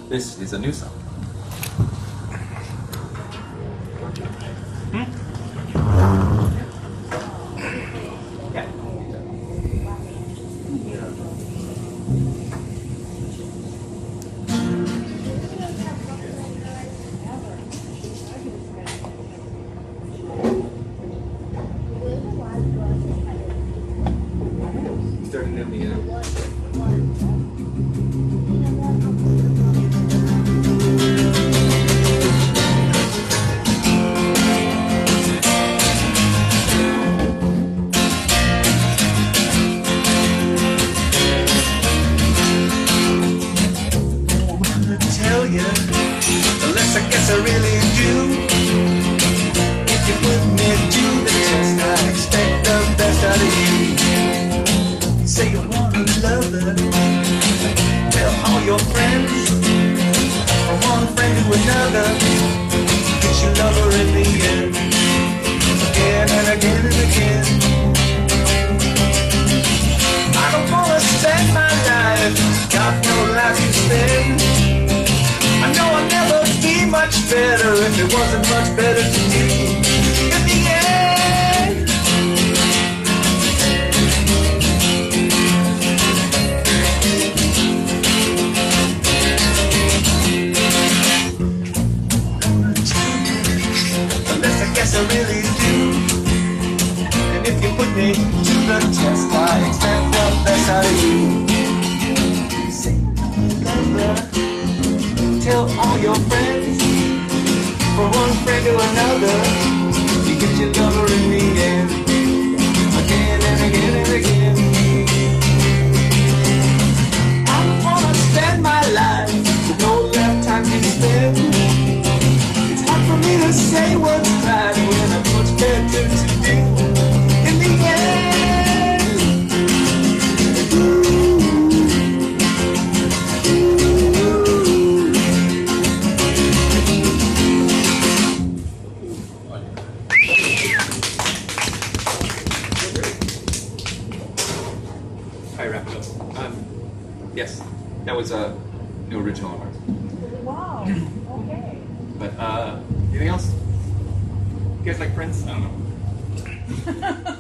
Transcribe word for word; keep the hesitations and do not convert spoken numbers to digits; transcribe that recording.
This is a new song. Hmm? Yeah. Starting in the end. Unless I guess I really do. If you put me to the test, I expect the best out of you. You say you want a lover, tell all your friends. From one friend to another, get your lover in the end. Again and again and again. I don't wanna spend my life, got no life to spend. I know I'd never be much better if it wasn't much better to do in the end. Unless I guess I really do. And if you put me to the test, I expect the best out of you. You say, lover, tell all your friends, from one friend to another, you get your lover in the end, again and again and again. I don't wanna spend my life with no left time to spend. It's hard for me to say what's right when I'm much better to do in the end. I wrap it up. Um, yes, that was a new original of ours. Wow. Okay. But uh, anything else? You guys like Prince? I don't know.